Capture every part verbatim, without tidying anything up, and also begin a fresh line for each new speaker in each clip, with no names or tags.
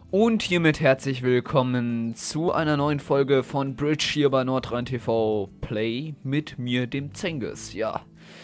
Und hiermit herzlich willkommen zu einer neuen Folge von Bridge hier bei Nordrhein T V Play mit mir, dem Zengiz. Ja,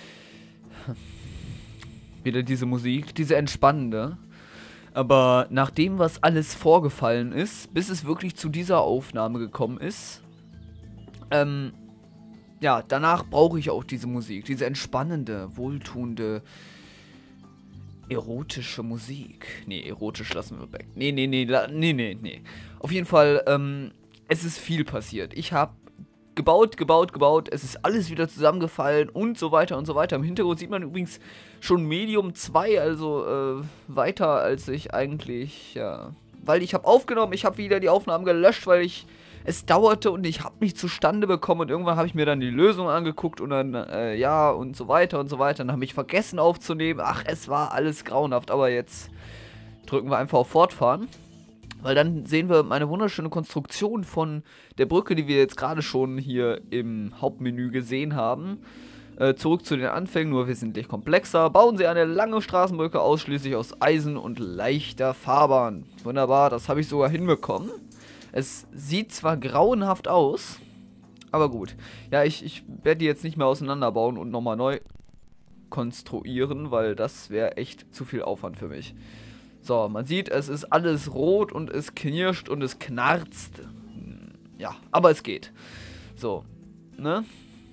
wieder diese Musik, diese entspannende. Aber nach dem, was alles vorgefallen ist, bis es wirklich zu dieser Aufnahme gekommen ist, ähm, ja, danach brauche ich auch diese Musik, diese entspannende, wohltuende, erotische Musik. Nee, erotisch lassen wir weg. Nee, nee, nee, la- nee, nee, nee. Auf jeden Fall, ähm, es ist viel passiert. Ich habe gebaut, gebaut, gebaut. Es ist alles wieder zusammengefallen und so weiter und so weiter. Im Hintergrund sieht man übrigens schon Medium zwei, also äh, weiter als ich eigentlich, ja. Weil ich habe aufgenommen, ich habe wieder die Aufnahmen gelöscht, weil ich es dauerte und ich habe nicht zustande bekommen und irgendwann habe ich mir dann die Lösung angeguckt und dann, äh, ja, und so weiter und so weiter. Dann habe ich vergessen aufzunehmen. Ach, es war alles grauenhaft, aber jetzt drücken wir einfach auf Fortfahren. Weil dann sehen wir meine wunderschöne Konstruktion von der Brücke, die wir jetzt gerade schon hier im Hauptmenü gesehen haben. Äh, zurück zu den Anfängen, nur wesentlich komplexer. Bauen Sie eine lange Straßenbrücke ausschließlich aus Eisen und leichter Fahrbahn. Wunderbar, das habe ich sogar hinbekommen. Es sieht zwar grauenhaft aus, aber gut. Ja, ich, ich werde die jetzt nicht mehr auseinanderbauen und nochmal neu konstruieren, weil das wäre echt zu viel Aufwand für mich. So, man sieht, es ist alles rot und es knirscht und es knarzt. Ja, aber es geht. So, ne?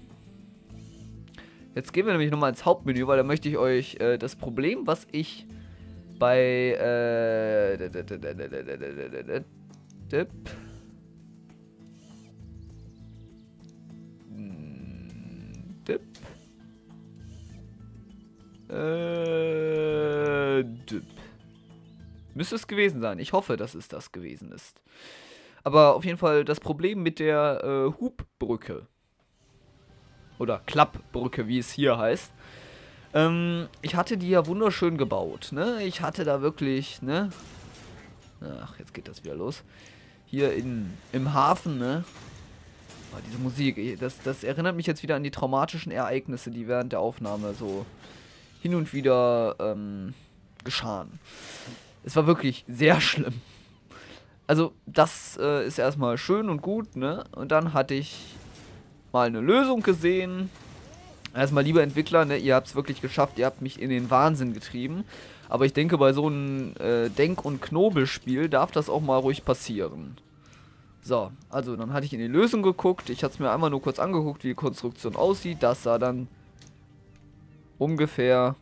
Jetzt gehen wir nämlich nochmal ins Hauptmenü, weil da möchte ich euch äh, das Problem, was ich bei äh, Dip. Dip. Äh, Dip. Müsste es gewesen sein. Ich hoffe, dass es das gewesen ist. Aber auf jeden Fall das Problem mit der äh, Hubbrücke. Oder Klappbrücke, wie es hier heißt. Ähm, ich hatte die ja wunderschön gebaut, ne? Ich hatte da wirklich, ne? Ach, jetzt geht das wieder los. Hier in, im Hafen, ne? Oh, diese Musik, das, das erinnert mich jetzt wieder an die traumatischen Ereignisse, die während der Aufnahme so hin und wieder ähm, geschahen. Es war wirklich sehr schlimm. Also, das äh, ist erstmal schön und gut, ne? Und dann hatte ich mal eine Lösung gesehen. Erstmal, liebe Entwickler, ne? Ihr habt es wirklich geschafft, ihr habt mich in den Wahnsinn getrieben. Aber ich denke, bei so einem äh, Denk- und Knobelspiel darf das auch mal ruhig passieren. So, also dann hatte ich in die Lösung geguckt. Ich hatte es mir einmal nur kurz angeguckt, wie die Konstruktion aussieht. Das sah dann ungefähr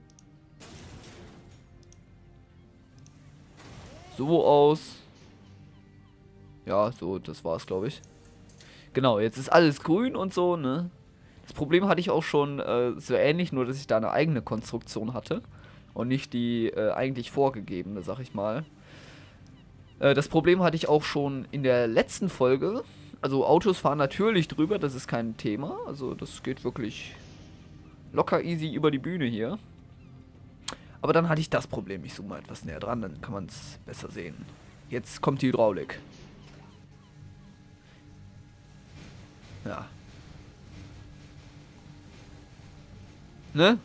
so aus. Ja, so, das war's, glaube ich. Genau, jetzt ist alles grün und so, ne? Das Problem hatte ich auch schon äh, so ähnlich, nur dass ich da eine eigene Konstruktion hatte. Und nicht die äh, eigentlich vorgegebene, sag ich mal. Äh, das Problem hatte ich auch schon in der letzten Folge. Also Autos fahren natürlich drüber, das ist kein Thema. Also das geht wirklich locker easy über die Bühne hier. Aber dann hatte ich das Problem. Ich zoome mal etwas näher dran, dann kann man es besser sehen. Jetzt kommt die Hydraulik. Ja. Ne?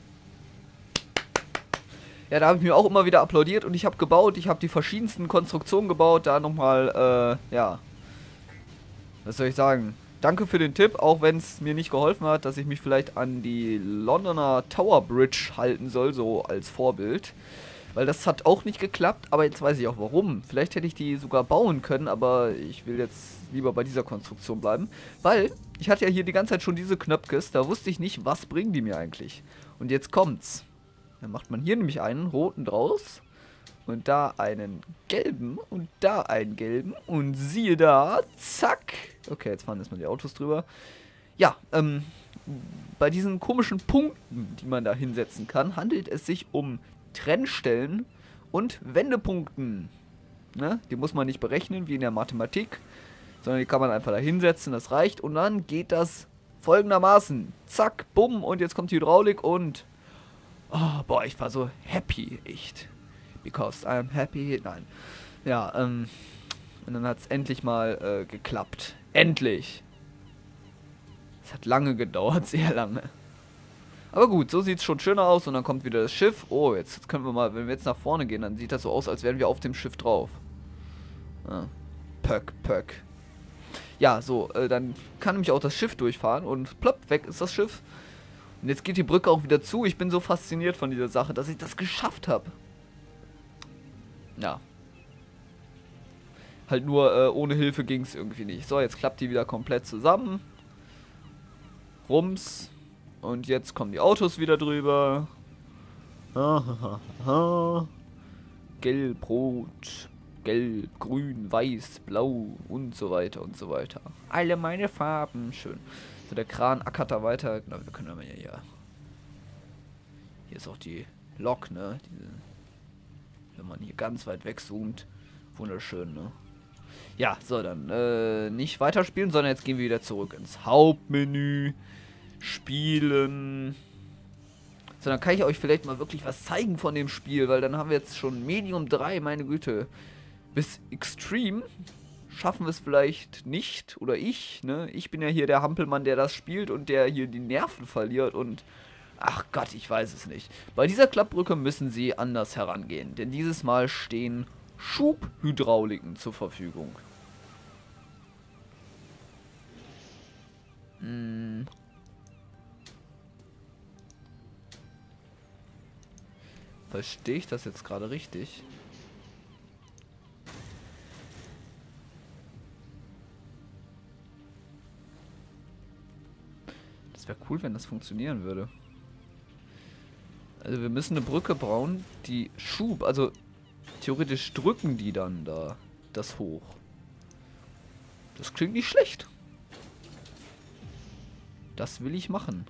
Ja, da habe ich mir auch immer wieder applaudiert und ich habe gebaut. Ich habe die verschiedensten Konstruktionen gebaut. Da nochmal, äh, ja. Was soll ich sagen? Danke für den Tipp, auch wenn es mir nicht geholfen hat, dass ich mich vielleicht an die Londoner Tower Bridge halten soll, so als Vorbild. Weil das hat auch nicht geklappt, aber jetzt weiß ich auch warum. Vielleicht hätte ich die sogar bauen können, aber ich will jetzt lieber bei dieser Konstruktion bleiben. Weil, ich hatte ja hier die ganze Zeit schon diese Knöpkes, da wusste ich nicht, was bringen die mir eigentlich. Und jetzt kommt's. Dann macht man hier nämlich einen roten draus. Und da einen gelben und da einen gelben. Und siehe da, zack. Okay, jetzt fahren erstmal die Autos drüber. Ja, ähm, bei diesen komischen Punkten, die man da hinsetzen kann, handelt es sich um Trennstellen und Wendepunkten. Ne? Die muss man nicht berechnen, wie in der Mathematik, sondern die kann man einfach da hinsetzen, das reicht. Und dann geht das folgendermaßen. Zack, bumm, und jetzt kommt die Hydraulik und... Oh, boah, ich war so happy, echt. Because I'm happy. Nein. Ja, ähm. Und dann hat es endlich mal äh, geklappt. Endlich. Es hat lange gedauert, sehr lange. Aber gut, so sieht es schon schöner aus und dann kommt wieder das Schiff. Oh, jetzt, jetzt können wir mal, wenn wir jetzt nach vorne gehen, dann sieht das so aus, als wären wir auf dem Schiff drauf. Ah. Pöck, Pöck. Ja, so, äh, dann kann nämlich auch das Schiff durchfahren und plopp, weg ist das Schiff. Und jetzt geht die Brücke auch wieder zu. Ich bin so fasziniert von dieser Sache, dass ich das geschafft habe. Ja. Halt nur äh, ohne Hilfe ging es irgendwie nicht. So, jetzt klappt die wieder komplett zusammen. Rums. Und jetzt kommen die Autos wieder drüber. Gelb, rot, gelb, grün, weiß, blau und so weiter und so weiter. Alle meine Farben. Schön. So, der Kran ackert da weiter. Genau, wir können aber ja hier. Hier ist auch die Lok, ne? Diese, wenn man hier ganz weit wegzoomt. Wunderschön, ne? Ja, so, dann äh, nicht weiterspielen, sondern jetzt gehen wir wieder zurück ins Hauptmenü. Spielen. So, dann kann ich euch vielleicht mal wirklich was zeigen von dem Spiel, weil dann haben wir jetzt schon Medium drei, meine Güte. Bis Extreme schaffen wir es vielleicht nicht, oder ich, ne? Ich bin ja hier der Hampelmann, der das spielt und der hier die Nerven verliert und... Ach Gott, ich weiß es nicht. Bei dieser Klappbrücke müssen sie anders herangehen, denn dieses Mal stehen Schubhydrauliken zur Verfügung. Hm... Verstehe ich das jetzt gerade richtig? Das wäre cool, wenn das funktionieren würde. Also wir müssen eine Brücke bauen, die Schub, also theoretisch drücken die dann da das hoch. Das klingt nicht schlecht. Das will ich machen.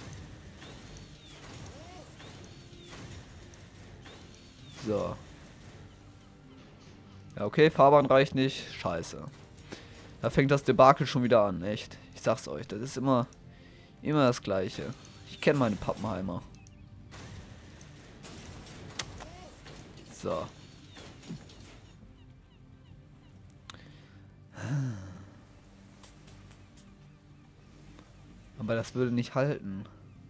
So. Ja, okay, Fahrbahn reicht nicht. Scheiße. Da fängt das Debakel schon wieder an, echt. Ich sag's euch, das ist immer, immer das Gleiche. Ich kenne meine Pappenheimer. So. Aber das würde nicht halten.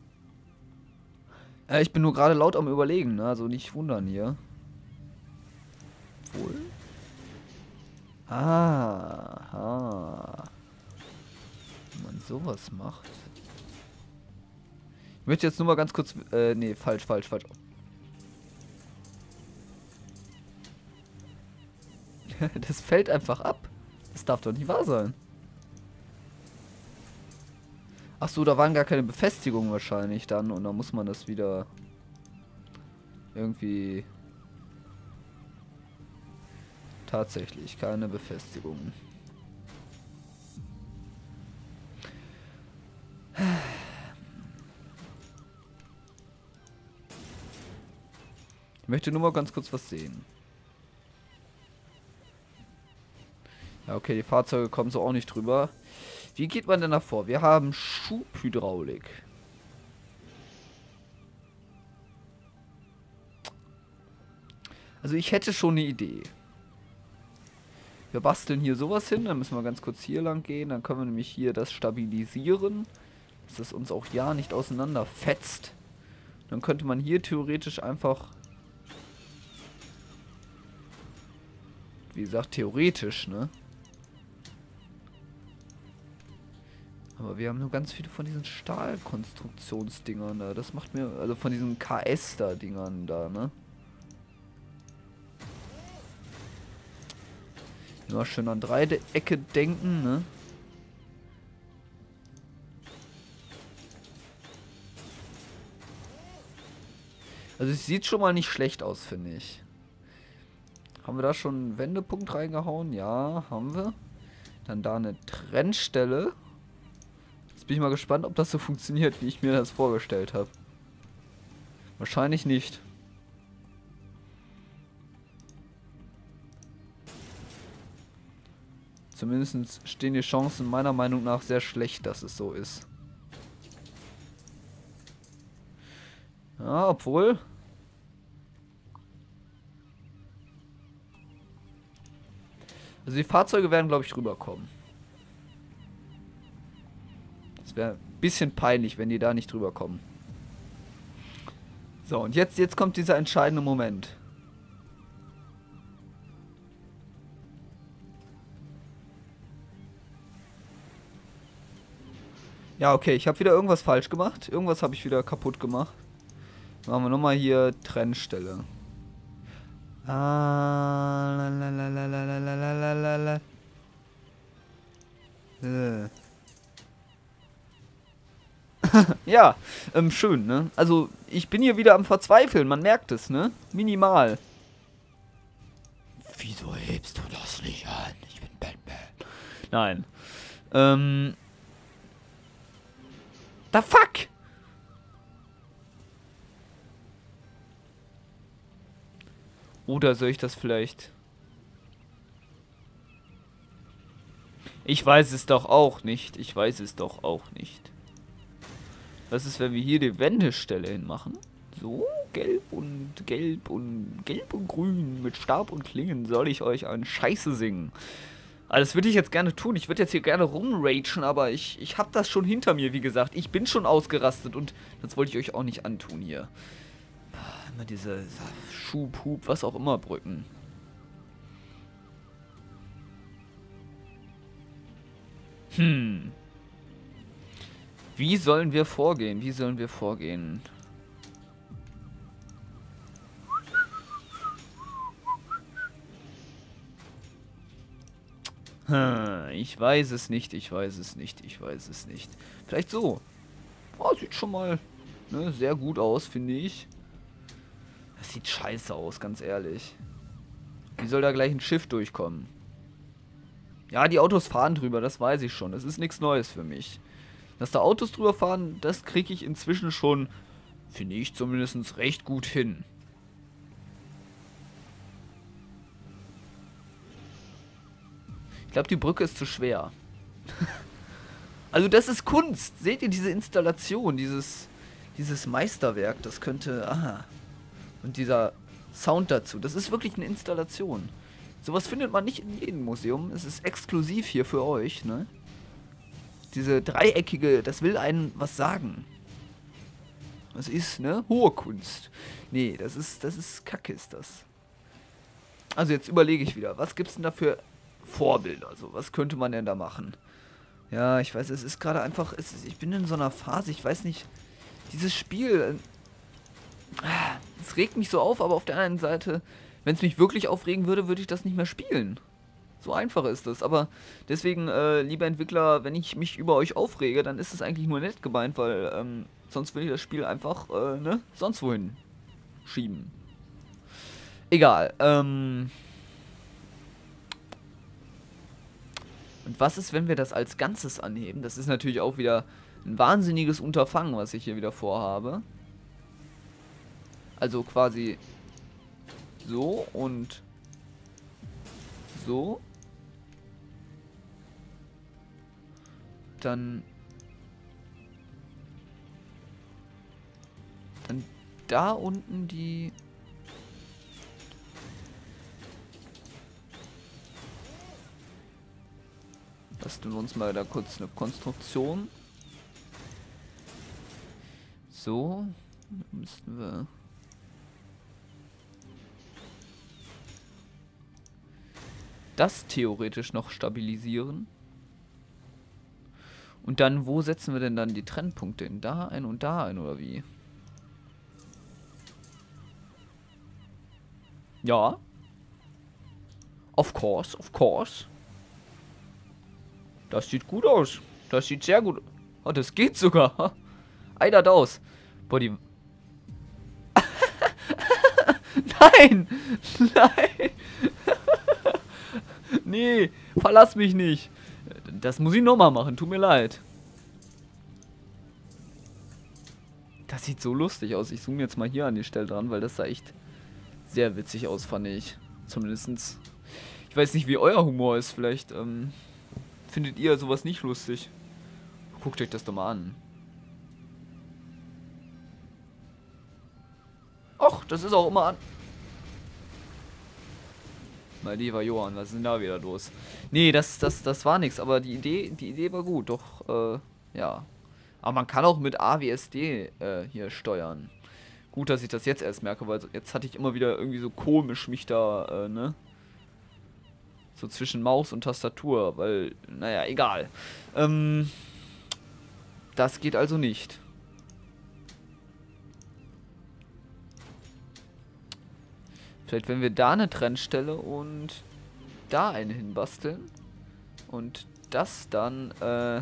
Ja, ich bin nur gerade laut am Überlegen, ne? Also nicht wundern hier. Wohl? Ah, ah. Wenn man sowas macht. Ich möchte jetzt nur mal ganz kurz... Äh, nee, falsch, falsch, falsch. Das fällt einfach ab. Das darf doch nicht wahr sein. Ach so, da waren gar keine Befestigungen wahrscheinlich dann. Und dann muss man das wieder... irgendwie... Tatsächlich, keine Befestigungen. Ich möchte nur mal ganz kurz was sehen. Ja, okay, die Fahrzeuge kommen so auch nicht drüber. Wie geht man denn da vor? Wir haben Schubhydraulik. Also ich hätte schon eine Idee. Wir basteln hier sowas hin, dann müssen wir ganz kurz hier lang gehen. Dann können wir nämlich hier das stabilisieren, dass es uns auch ja nicht auseinanderfetzt. Dann könnte man hier theoretisch einfach... Wie gesagt, theoretisch, ne? Aber wir haben nur ganz viele von diesen Stahlkonstruktionsdingern da. Das macht mir... Also von diesen K S da Dingern da, ne? Immer schön an Dreiecke denken, ne? Also es sieht schon mal nicht schlecht aus, finde ich. Haben wir da schon einen Wendepunkt reingehauen? Ja, haben wir. Dann da eine Trennstelle. Jetzt bin ich mal gespannt, ob das so funktioniert, wie ich mir das vorgestellt habe. Wahrscheinlich nicht. Zumindest stehen die Chancen meiner Meinung nach sehr schlecht, dass es so ist. Ja, obwohl... Also die Fahrzeuge werden, glaube ich, rüberkommen. Das wäre ein bisschen peinlich, wenn die da nicht drüber kommen. So, und jetzt, jetzt kommt dieser entscheidende Moment. Ja, okay, ich habe wieder irgendwas falsch gemacht. Irgendwas habe ich wieder kaputt gemacht. Machen wir nochmal hier Trennstelle. Ah, la, la, la, la, la, la, la, la, la. Äh. Ja, ähm, schön, ne? Also, ich bin hier wieder am Verzweifeln, man merkt es, ne? Minimal. Wieso hebst du das nicht an? Ich bin Batman. Nein. Ähm. The fuck? Oder soll ich das vielleicht... Ich weiß es doch auch nicht. Ich weiß es doch auch nicht. Was ist, wenn wir hier die Wendestelle hinmachen? So, gelb und gelb und gelb und grün mit Stab und Klingen soll ich euch an Scheiße singen. Also das würde ich jetzt gerne tun. Ich würde jetzt hier gerne rumragen, aber ich, ich habe das schon hinter mir, wie gesagt. Ich bin schon ausgerastet und das wollte ich euch auch nicht antun hier. Immer diese Schub, Hub, was auch immer Brücken. Hm. Wie sollen wir vorgehen? Wie sollen wir vorgehen? Hm, ich weiß es nicht, ich weiß es nicht, ich weiß es nicht. Vielleicht so. Oh, sieht schon mal ne, sehr gut aus, finde ich. Das sieht scheiße aus, ganz ehrlich. Wie soll da gleich ein Schiff durchkommen? Ja, die Autos fahren drüber, das weiß ich schon. Das ist nichts Neues für mich. Dass da Autos drüber fahren, das kriege ich inzwischen schon, finde ich zumindest, recht gut hin. Ich glaube, die Brücke ist zu schwer. Also das ist Kunst. Seht ihr diese Installation, dieses, dieses Meisterwerk, das könnte... Aha. Und dieser Sound dazu, das ist wirklich eine Installation. Sowas findet man nicht in jedem Museum. Es ist exklusiv hier für euch, ne? Diese dreieckige, das will einen was sagen. Das ist, ne? Hohe Kunst. Nee, das ist, das ist Kacke ist das. Also jetzt überlege ich wieder, was gibt's denn da für Vorbilder? Also, was könnte man denn da machen? Ja, ich weiß, es ist gerade einfach, es ist, ich bin in so einer Phase, ich weiß nicht, dieses Spiel, es regt mich so auf, aber auf der anderen Seite, wenn es mich wirklich aufregen würde, würde ich das nicht mehr spielen. So einfach ist das. Aber deswegen, äh, liebe Entwickler, wenn ich mich über euch aufrege, dann ist es eigentlich nur nett gemeint, weil ähm, sonst will ich das Spiel einfach, äh, ne, sonst wohin schieben. Egal. Ähm Und was ist, wenn wir das als Ganzes anheben? Das ist natürlich auch wieder ein wahnsinniges Unterfangen, was ich hier wieder vorhabe. Also quasi so und so. Dann, dann da unten die... Basteln wir uns mal da kurz eine Konstruktion. So, müssten wir... das theoretisch noch stabilisieren. Und dann, wo setzen wir denn dann die Trennpunkte hin? Da ein und da ein, oder wie? Ja. Of course, of course. Das sieht gut aus. Das sieht sehr gut aus. Oh, das geht sogar. Eider daus. Boah, die... Nein! Nein! Nee, verlass mich nicht. Das muss ich nochmal machen, tut mir leid. Das sieht so lustig aus. Ich zoome jetzt mal hier an die Stelle dran, weil das sah echt sehr witzig aus, fand ich. Zumindestens. Ich weiß nicht, wie euer Humor ist. Vielleicht ähm, findet ihr sowas nicht lustig. Guckt euch das doch mal an. Och, das ist auch immer an... Mein lieber Johann, was ist denn da wieder los? Nee, das, das, das war nichts, aber die Idee, die Idee war gut, doch, äh, ja. Aber man kann auch mit A W S D äh, hier steuern. Gut, dass ich das jetzt erst merke, weil jetzt hatte ich immer wieder irgendwie so komisch mich da, äh, ne? So zwischen Maus und Tastatur, weil, naja, egal. Ähm, Das geht also nicht. Vielleicht wenn wir da eine Trennstelle und da eine hinbasteln. Und das dann, äh...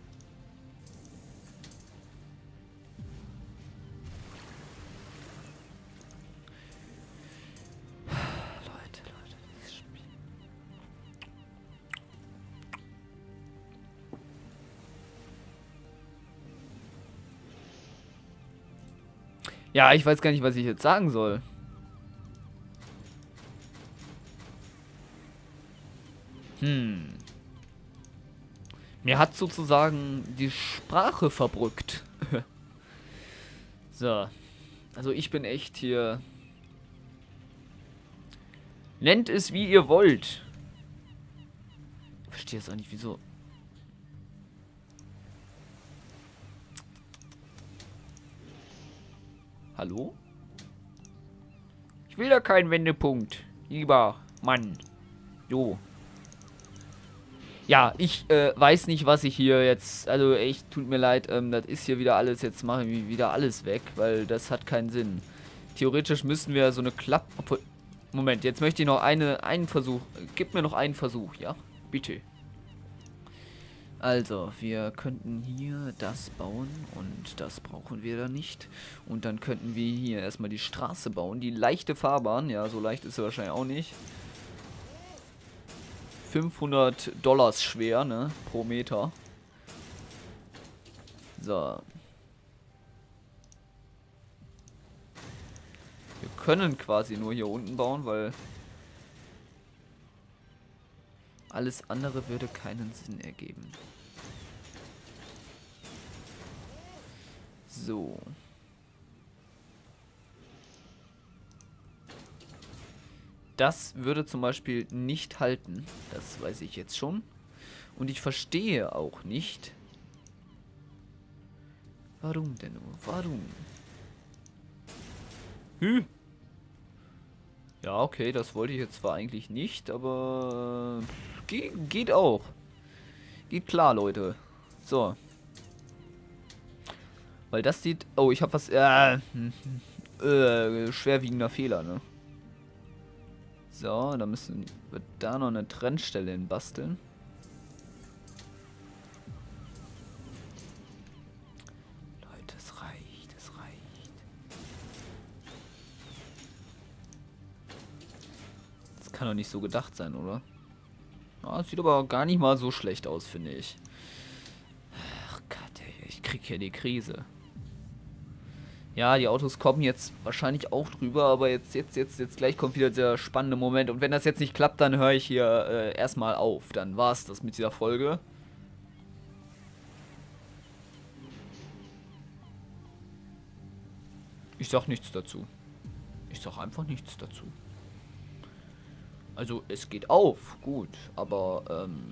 Ja, ich weiß gar nicht, was ich jetzt sagen soll. Hm. Mir hat sozusagen die Sprache verbrückt. So. Also ich bin echt hier... Nennt es, wie ihr wollt. Ich verstehe jetzt auch nicht, wieso... Hallo? Ich will da keinen Wendepunkt. Lieber Mann. Jo. Ja, ich äh, weiß nicht, was ich hier jetzt... Also echt, tut mir leid. Ähm, das ist hier wieder alles... Jetzt mache ich wieder alles weg, weil das hat keinen Sinn. Theoretisch müssen wir so eine Klappe... Obwohl... Moment, jetzt möchte ich noch eine, einen Versuch... Gib mir noch einen Versuch, ja? Bitte. Also, wir könnten hier das bauen und das brauchen wir dann nicht. Und dann könnten wir hier erstmal die Straße bauen, die leichte Fahrbahn. Ja, so leicht ist sie wahrscheinlich auch nicht. fünfhundert Dollars schwer, ne, pro Meter. So. Wir können quasi nur hier unten bauen, weil alles andere würde keinen Sinn ergeben. So. Das würde zum Beispiel nicht halten. Das weiß ich jetzt schon. Und ich verstehe auch nicht. Warum denn nur? Warum? Hü. Ja, okay, das wollte ich jetzt zwar eigentlich nicht, aber ge geht auch. Geht klar, Leute. So. Weil das sieht... Oh, ich habe was... Äh, äh, schwerwiegender Fehler, ne? So, da müssen wir da noch eine Trennstelle hin basteln. Leute, es reicht, es reicht. Das kann doch nicht so gedacht sein, oder? Ja, das sieht aber gar nicht mal so schlecht aus, finde ich. Ach Gott, ey, ich krieg hier die Krise. Ja, die Autos kommen jetzt wahrscheinlich auch drüber, aber jetzt, jetzt, jetzt, jetzt gleich kommt wieder der spannende Moment. Und wenn das jetzt nicht klappt, dann höre ich hier äh, erstmal auf. Dann war's das mit dieser Folge. Ich sag nichts dazu. Ich sag einfach nichts dazu. Also, es geht auf, gut, aber ähm,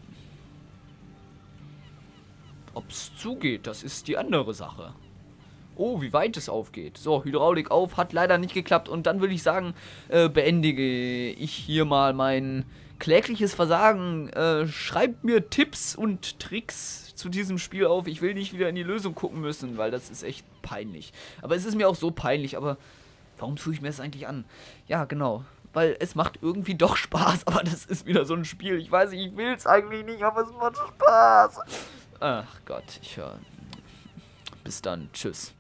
ob's zugeht, das ist die andere Sache. Oh, wie weit es aufgeht. So, Hydraulik auf, hat leider nicht geklappt. Und dann würde ich sagen, äh, beendige ich hier mal mein klägliches Versagen. Äh, schreibt mir Tipps und Tricks zu diesem Spiel auf. Ich will nicht wieder in die Lösung gucken müssen, weil das ist echt peinlich. Aber es ist mir auch so peinlich, aber warum tue ich mir das eigentlich an? Ja, genau. Weil es macht irgendwie doch Spaß, aber das ist wieder so ein Spiel. Ich weiß nicht, ich will es eigentlich nicht, aber es macht Spaß. Ach Gott, ich höre. Bis dann. Tschüss.